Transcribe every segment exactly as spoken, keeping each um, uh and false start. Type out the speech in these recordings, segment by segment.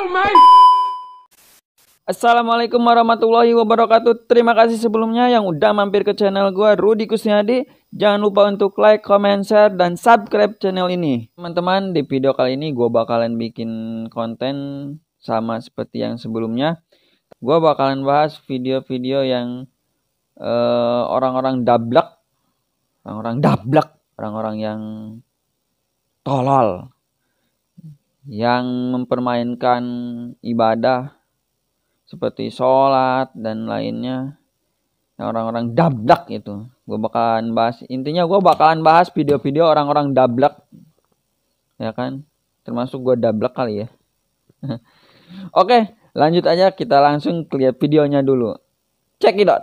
Assalamualaikum warahmatullahi wabarakatuh. Terima kasih sebelumnya yang udah mampir ke channel gue Rudy Kusniadi. Jangan lupa untuk like, comment, share, dan subscribe channel ini. Teman-teman, di video kali ini gue bakalan bikin konten sama seperti yang sebelumnya. Gue bakalan bahas video-video yang uh, orang-orang dablak, orang-orang dablak, orang-orang yang tolol, yang mempermainkan ibadah seperti sholat dan lainnya, orang-orang dablak itu. Gue bakalan bahas, intinya gue bakalan bahas video-video orang-orang dablak, ya kan, termasuk gue dablak kali ya. Oke, lanjut aja, kita langsung lihat videonya dulu. Check it out.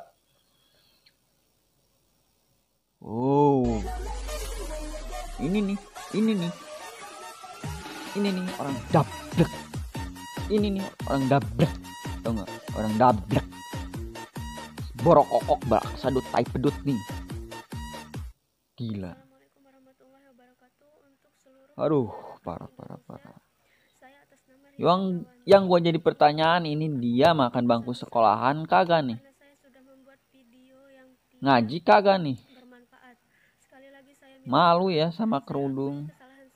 Oh, ini nih, ini nih, ini nih orang dablak, ini nih orang dablak. Tau gak? Orang dablek, borok kokok bak sadut tai pedut nih, gila. Aduh, parah parah parah. Yang yang gue jadi pertanyaan, ini dia makan bangku sekolahan kagak nih? Ngaji kagak nih? Malu ya sama kerudung.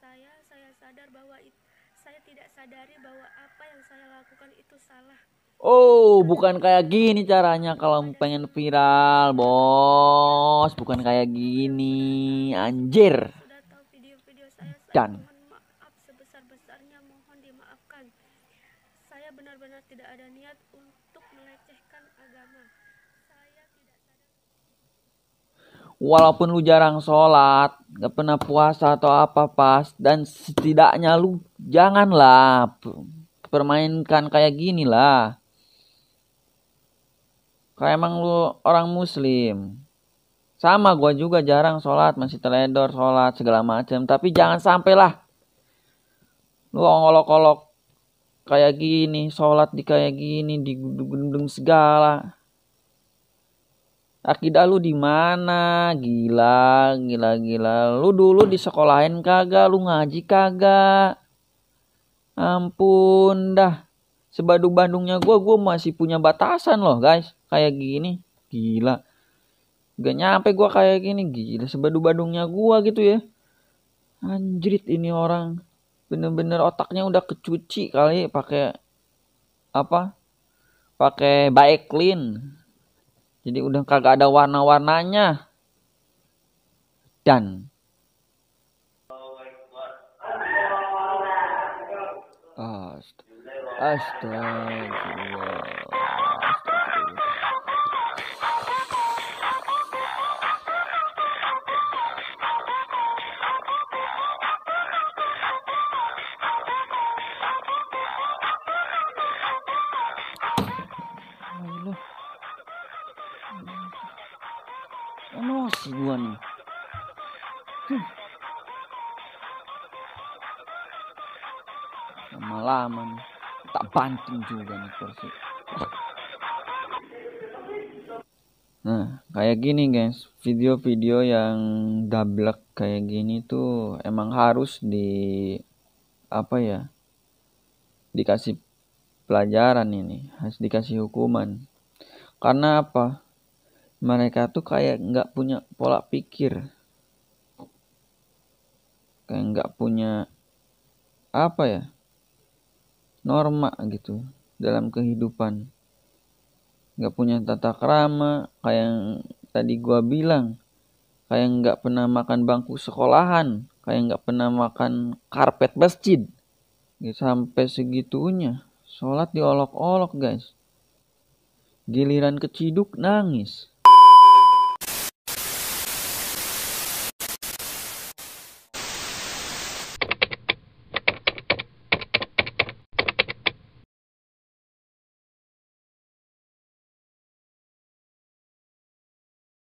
Oh, bukan kayak gini caranya kalau pengen viral, bos. Bukan kayak gini, anjir. Dan saya benar-benar tidak ada niat untuk melecehkan agama. Saya tidak sadar. Walaupun lu jarang sholat, gak pernah puasa atau apa pas, dan setidaknya lu janganlah permainkan kayak gini lah. Kayak emang lu orang muslim. Sama gue juga jarang sholat, masih teledor sholat segala macam. Tapi jangan sampai lah lu ngolok-olok kayak gini, sholat di kayak gini, di gedung segala. Akidah lu di mana? Gila, gila, gila. Lu dulu di sekolahin kagak? Lu ngaji kagak? Ampun dah. Sebadu-bandungnya gue, gue masih punya batasan loh guys. Kayak gini, gila. Gak nyampe gue kayak gini, gila. Sebadu-bandungnya gue gitu ya. Anjrit, ini orang bener-bener otaknya udah kecuci kali pakai apa? Pakai baik clean. Jadi udah kagak ada warna-warnanya. Dan Astagfirullah. Astagfirullah. Emosi gua nih. Hmm. Lama-lama nih, tak banting juga nih kursi. Nah, kayak gini guys, video-video yang dablek kayak gini tuh emang harus di apa ya? Dikasih pelajaran ini, harus dikasih hukuman. Karena apa? Mereka tuh kayak nggak punya pola pikir, kayak nggak punya apa ya, norma gitu dalam kehidupan, nggak punya tata krama, kayak yang tadi gua bilang, kayak nggak pernah makan bangku sekolahan, kayak nggak pernah makan karpet masjid, gitu. Sampai segitunya sholat diolok-olok guys, giliran keciduk nangis.